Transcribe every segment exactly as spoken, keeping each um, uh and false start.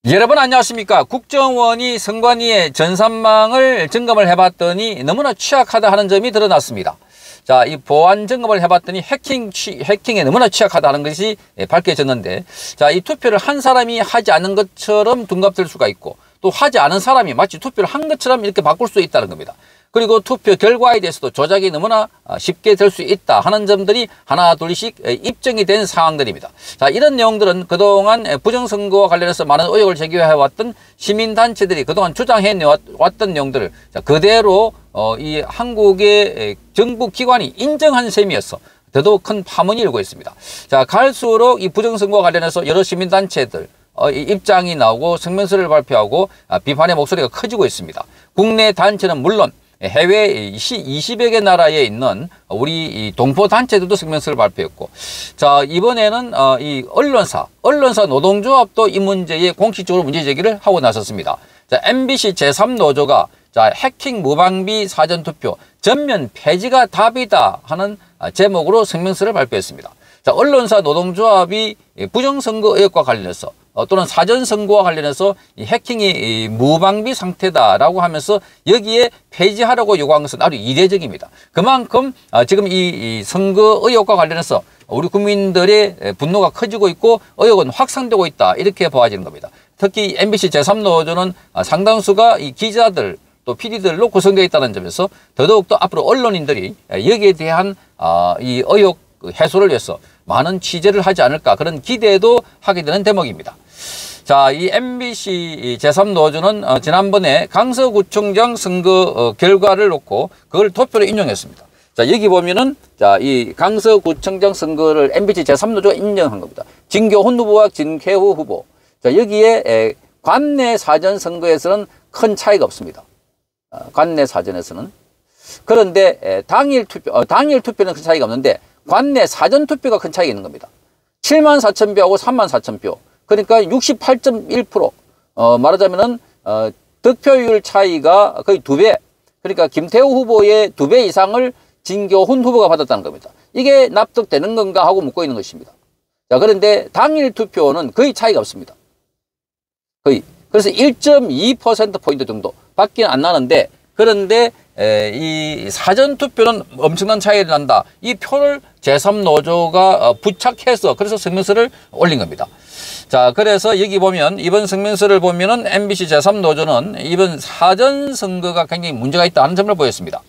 여러분 안녕하십니까. 국정원이 선관위의 전산망을 점검을 해봤더니 너무나 취약하다 하는 점이 드러났습니다. 자, 이 보안 점검을 해봤더니 해킹, 취, 해킹에 너무나 취약하다는 것이 밝혀졌는데, 자, 이 투표를 한 사람이 하지 않은 것처럼 둔갑될 수가 있고, 또 하지 않은 사람이 마치 투표를 한 것처럼 이렇게 바꿀 수 있다는 겁니다. 그리고 투표 결과에 대해서도 조작이 너무나 쉽게 될 수 있다 하는 점들이 하나 둘씩 입증이 된 상황들입니다. 자, 이런 내용들은 그동안 부정선거와 관련해서 많은 의혹을 제기해왔던 시민단체들이 그동안 주장해 왔던 내용들을 그대로 어, 이 한국의 정부 기관이 인정한 셈이어서 더더욱 큰 파문이 일고 있습니다. 자, 갈수록 이 부정선거와 관련해서 여러 시민단체들 어, 입장이 나오고 성명서를 발표하고 아, 비판의 목소리가 커지고 있습니다. 국내 단체는 물론 해외 이십여 개 나라에 있는 우리 이 동포 단체들도 성명서를 발표했고, 자, 이번에는 어, 이 언론사, 언론사 노동조합도 이 문제에 공식적으로 문제 제기를 하고 나섰습니다. 자, 엠비씨 제삼 노조가 자, 해킹 무방비 사전투표 전면 폐지가 답이다 하는 제목으로 성명서를 발표했습니다. 자, 언론사 노동조합이 부정선거 의혹과 관련해서 또는 사전선거와 관련해서 이 해킹이 무방비 상태다라고 하면서 여기에 폐지하라고 요구한 것은 아주 이례적입니다. 그만큼 지금 이 선거 의혹과 관련해서 우리 국민들의 분노가 커지고 있고 의혹은 확산되고 있다, 이렇게 보아지는 겁니다. 특히 엠비씨 제삼 노조는 상당수가 이 기자들 또 피디들로 구성되어 있다는 점에서 더더욱 더 앞으로 언론인들이 여기에 대한 이 의혹 해소를 위해서 많은 취재를 하지 않을까, 그런 기대도 하게 되는 대목입니다. 자, 이 엠비씨 제삼 노조는 어, 지난번에 강서구청장 선거 어, 결과를 놓고 그걸 도표로 인용했습니다. 자, 여기 보면은 자, 이 강서구청장 선거를 엠비씨 제삼 노조가 인정한 겁니다. 진교훈 후보와 진쾌후 후보. 자, 여기에 에, 관내 사전 선거에서는 큰 차이가 없습니다. 어, 관내 사전에서는. 그런데 에, 당일 투표, 어, 당일 투표는 큰 차이가 없는데 관내 사전 투표가 큰 차이가 있는 겁니다. 칠만 사천 표하고 삼만 사천 표. 그러니까 육십팔 점 일 퍼센트, 어, 말하자면은, 어, 득표율 차이가 거의 두 배. 그러니까 김태우 후보의 두 배 이상을 진교훈 후보가 받았다는 겁니다. 이게 납득되는 건가 하고 묻고 있는 것입니다. 자, 그런데 당일 투표는 거의 차이가 없습니다. 거의. 그래서 일 점 이 퍼센트 포인트 정도 밖에 안 나는데, 그런데 에, 이 사전투표는 엄청난 차이가 난다. 이 표를 제삼 노조가 어, 부착해서 그래서 성명서를 올린 겁니다. 자, 그래서 여기 보면 이번 성명서를 보면은 엠비씨 제삼 노조는 이번 사전선거가 굉장히 문제가 있다는 점을 보였습니다.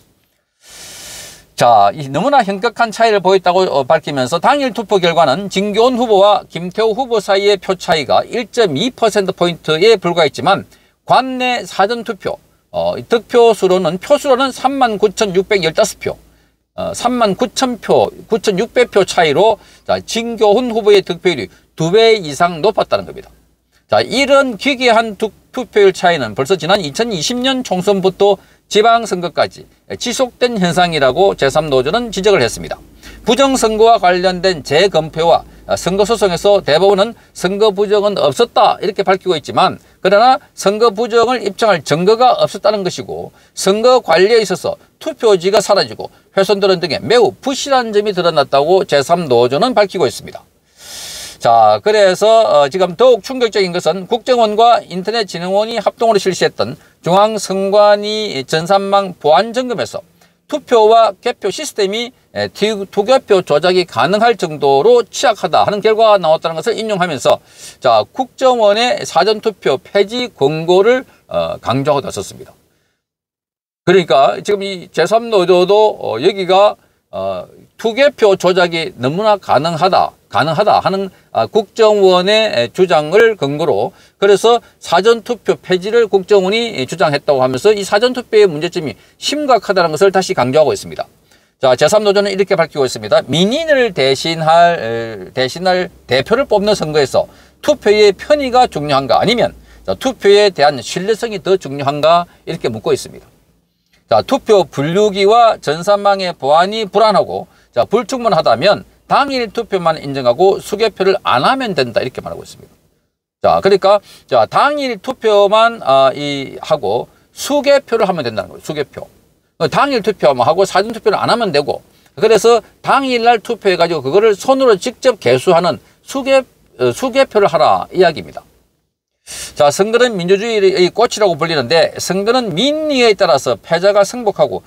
자, 이 너무나 현격한 차이를 보였다고 어, 밝히면서 당일 투표 결과는 진교훈 후보와 김태우 후보 사이의 표 차이가 일 점 이 퍼센트 포인트에 불과했지만 관내 사전투표 어, 득표수로는, 표수로는 삼만 구천육백십오 표, 어, 삼만 구천 표, 구천육백 표 차이로, 자, 진교훈 후보의 득표율이 두 배 이상 높았다는 겁니다. 자, 이런 기괴한 투표율 차이는 벌써 지난 이천이십 년 총선부터 지방선거까지 지속된 현상이라고 제삼 노조는 지적을 했습니다. 부정선거와 관련된 재검표와 선거소송에서 대법원은 선거 부정은 없었다, 이렇게 밝히고 있지만, 그러나 선거 부정을 입증할 증거가 없었다는 것이고, 선거 관리에 있어서 투표지가 사라지고 훼손되는 등의 매우 부실한 점이 드러났다고 제삼 노조는 밝히고 있습니다. 자, 그래서 어, 지금 더욱 충격적인 것은 국정원과 인터넷진흥원이 합동으로 실시했던 중앙선관위 전산망 보안 점검에서 투표와 개표 시스템이 투개표 조작이 가능할 정도로 취약하다 하는 결과가 나왔다는 것을 인용하면서, 자, 국정원의 사전투표 폐지 권고를 어, 강조하고 나섰습니다. 그러니까 지금 이 제삼 노조도 어, 여기가 어, 투개표 조작이 너무나 가능하다, 가능하다 하는 아, 국정원의 주장을 근거로, 그래서 사전투표 폐지를 국정원이 주장했다고 하면서 이 사전투표의 문제점이 심각하다는 것을 다시 강조하고 있습니다. 자, 제삼 노조는 이렇게 밝히고 있습니다. 민인을 대신할, 대신할 대표를 뽑는 선거에서 투표의 편의가 중요한가, 아니면 자, 투표에 대한 신뢰성이 더 중요한가, 이렇게 묻고 있습니다. 자, 투표 분류기와 전산망의 보안이 불안하고, 자, 불충분하다면 당일 투표만 인정하고 수개표를 안 하면 된다, 이렇게 말하고 있습니다. 자, 그러니까 자, 당일 투표만 아, 이 하고 수개표를 하면 된다는 거예요. 수개표. 당일 투표만 하고 사전 투표를 안 하면 되고, 그래서 당일날 투표해 가지고 그거를 손으로 직접 개수하는 수개 수개표를 하라, 이야기입니다. 자, 선거는 민주주의의 꽃이라고 불리는데 선거는 민의에 따라서 패자가 승복하고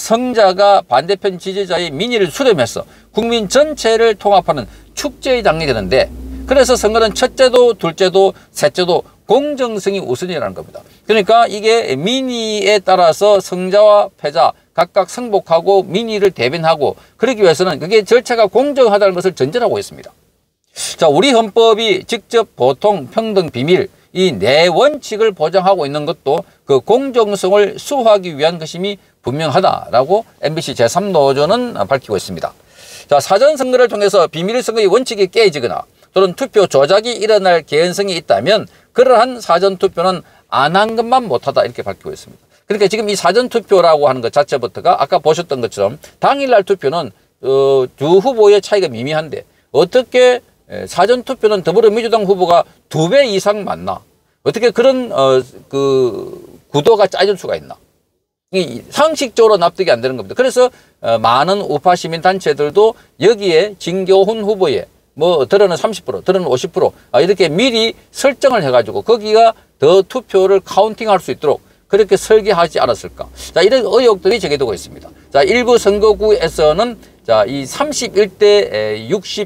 승자가 반대편 지지자의 민의를 수렴해서 국민 전체를 통합하는 축제의 장이 되는데, 그래서 선거는 첫째도 둘째도 셋째도 공정성이 우선이라는 겁니다. 그러니까 이게 민의에 따라서 승자와 패자 각각 승복하고 민의를 대변하고 그러기 위해서는 그게 절차가 공정하다는 것을 전제하고 있습니다. 자, 우리 헌법이 직접 보통 평등 비밀 이 네 원칙을 보장하고 있는 것도 그 공정성을 수호하기 위한 것임이 분명하다라고 엠비씨 제삼 노조는 밝히고 있습니다. 자, 사전선거를 통해서 비밀선거의 원칙이 깨지거나 또는 투표 조작이 일어날 개연성이 있다면 그러한 사전투표는 안 한 것만 못하다 이렇게 밝히고 있습니다. 그러니까 지금 이 사전투표라고 하는 것 자체부터가 아까 보셨던 것처럼 당일날 투표는 어, 두 후보의 차이가 미미한데 어떻게 사전투표는 더불어민주당 후보가 두 배 이상 많나? 어떻게 그런 어, 그 구도가 짜질 수가 있나? 이 상식적으로 납득이 안 되는 겁니다. 그래서 어, 많은 우파 시민단체들도 여기에 진교훈 후보에 뭐 들어는 삼십 퍼센트, 들어는 오십 퍼센트 이렇게 미리 설정을 해가지고 거기가 더 투표를 카운팅할 수 있도록 그렇게 설계하지 않았을까? 자, 이런 의혹들이 제기되고 있습니다. 자, 일부 선거구에서는 자, 이 삼십일 대 육십,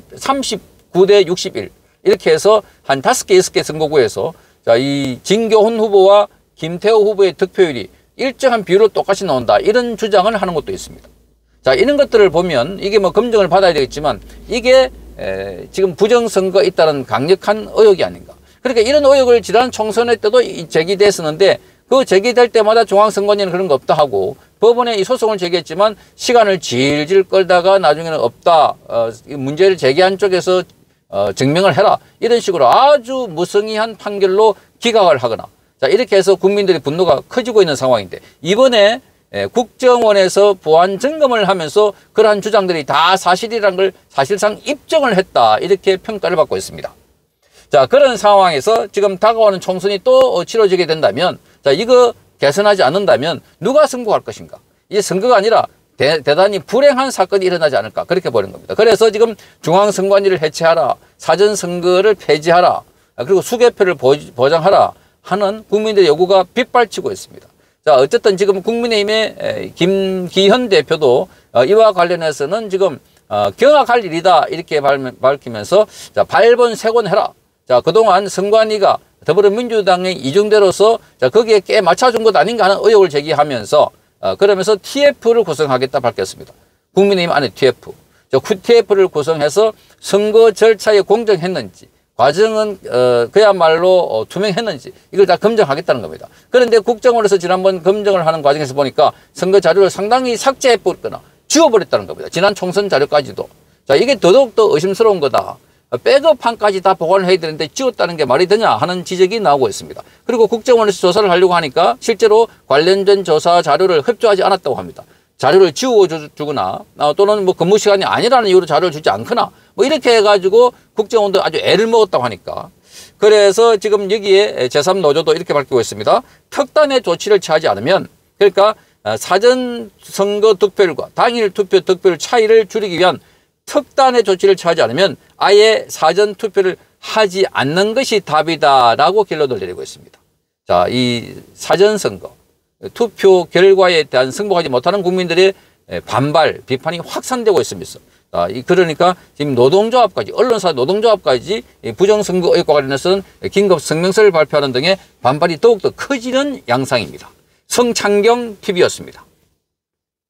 삼십구 대 육십일 이렇게 해서 한 다섯 개, 여섯 개 선거구에서 자, 이 진교훈 후보와 김태호 후보의 득표율이 일정한 비율로 똑같이 나온다. 이런 주장을 하는 것도 있습니다. 자, 이런 것들을 보면 이게 뭐 검증을 받아야 되겠지만 이게 에, 지금 부정선거 있다는 강력한 의혹이 아닌가. 그러니까 이런 의혹을 지난 총선회 때도 제기됐었는데 그 제기될 때마다 중앙선관위는 그런 거 없다 하고 법원에 이 소송을 제기했지만 시간을 질질 끌다가 나중에는 없다. 어, 문제를 제기한 쪽에서 어, 증명을 해라. 이런 식으로 아주 무성의한 판결로 기각을 하거나 자, 이렇게 해서 국민들의 분노가 커지고 있는 상황인데 이번에 예, 국정원에서 보안 점검을 하면서 그러한 주장들이 다 사실이라는 걸 사실상 입증을 했다. 이렇게 평가를 받고 있습니다. 자, 그런 상황에서 지금 다가오는 총선이 또 치러지게 된다면 자, 이거 개선하지 않는다면 누가 승복할 것인가? 이게 선거가 아니라 대, 대단히 불행한 사건이 일어나지 않을까? 그렇게 보는 겁니다. 그래서 지금 중앙선관위를 해체하라. 사전선거를 폐지하라. 그리고 수개표를 보장하라 하는 국민들의 요구가 빗발치고 있습니다. 자, 어쨌든 지금 국민의힘의 김기현 대표도 이와 관련해서는 지금 경악할 일이다 이렇게 밝히면서 자, 발본색원해라. 자, 그동안 선관위가 더불어민주당의 이중대로서 자, 거기에 꽤 맞춰준 것 아닌가 하는 의혹을 제기하면서 그러면서 티에프를 구성하겠다 밝혔습니다. 국민의힘 안에 티에프. 자, 티에프를 구성해서 선거 절차에 공정했는지 과정은 어, 그야말로 어, 투명했는지 이걸 다 검증하겠다는 겁니다. 그런데 국정원에서 지난번 검증을 하는 과정에서 보니까 선거 자료를 상당히 삭제해버렸거나 지워버렸다는 겁니다. 지난 총선 자료까지도. 자, 이게 더더욱더 의심스러운 거다. 백업판까지 다 보관을 해야 되는데 지웠다는 게 말이 되냐 하는 지적이 나오고 있습니다. 그리고 국정원에서 조사를 하려고 하니까 실제로 관련된 조사 자료를 협조하지 않았다고 합니다. 자료를 지워주거나 또는 뭐 근무 시간이 아니라는 이유로 자료를 주지 않거나 뭐 이렇게 해가지고 국정원도 아주 애를 먹었다고 하니까 그래서 지금 여기에 제삼 노조도 이렇게 밝히고 있습니다. 특단의 조치를 취하지 않으면 그러니까 사전 선거 득표율과 당일 투표 득표율 차이를 줄이기 위한 특단의 조치를 취하지 않으면 아예 사전 투표를 하지 않는 것이 답이다라고 결론을 내리고 있습니다. 자, 이 사전 선거 투표 결과에 대한 승복하지 못하는 국민들의 반발, 비판이 확산되고 있습니다. 아, 그러니까 지금 노동조합까지, 언론사 노동조합까지 부정선거 의혹과 관련해서는 긴급 성명서를 발표하는 등의 반발이 더욱더 커지는 양상입니다. 성창경 티비였습니다.